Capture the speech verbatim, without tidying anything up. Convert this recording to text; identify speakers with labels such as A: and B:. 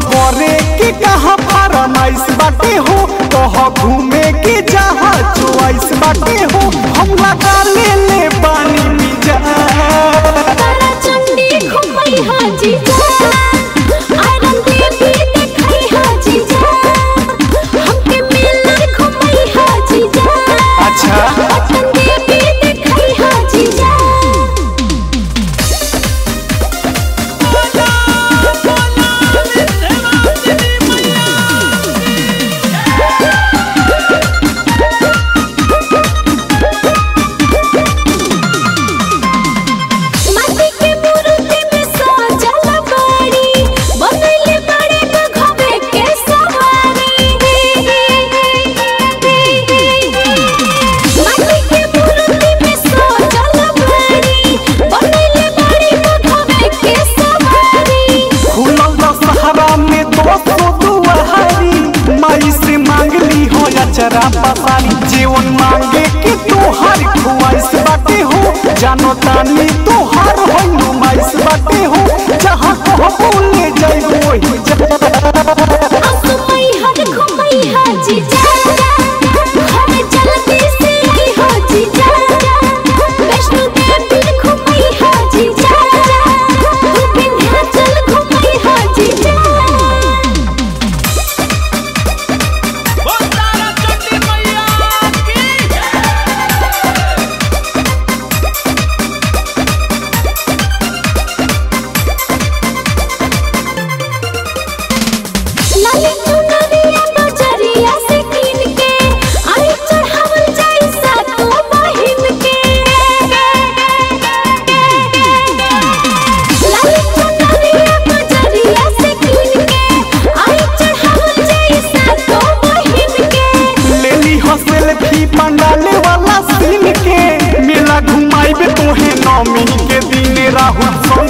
A: करे के कहा फरमाइश बाटे हो, कह घूमे के जहाँ चॉइस बाटे हो, हम लगा ले ले पानी मिजा
B: तारा चंडी घुमई हाजी जा, आयरन देवी देखई हाजी जा, हमके मिलर घुमई हाजी जा।
A: अच्छा
B: पटन देवी देखई हाजी जा।
A: चरा पसारी जीवन मांगे के तोहर ख्वाइश बाटे हो, जानो तानी तोहर हो नुमाइश बाटे हो, जहाँ कहो ले जाए वही
B: असमई हर घुमई हाजी जा, हर जल्दी से आई हाजी जा, वैष्णो देवी घुमई हाजी जा, विंध्याचल घुमई हाजी जा। लाली चुनरिया बजरिया से कीन के आई चढ़ावल जाई सातो बहिन के, लाली चुनरिया बजरिया से कीन के आई चढ़ावल जाई सातो बहिन के।
A: ले ली हो सेल्फी पंडाले वाला सीन के, मेला घुमाइबे तोहे नौमी के दिन राहुल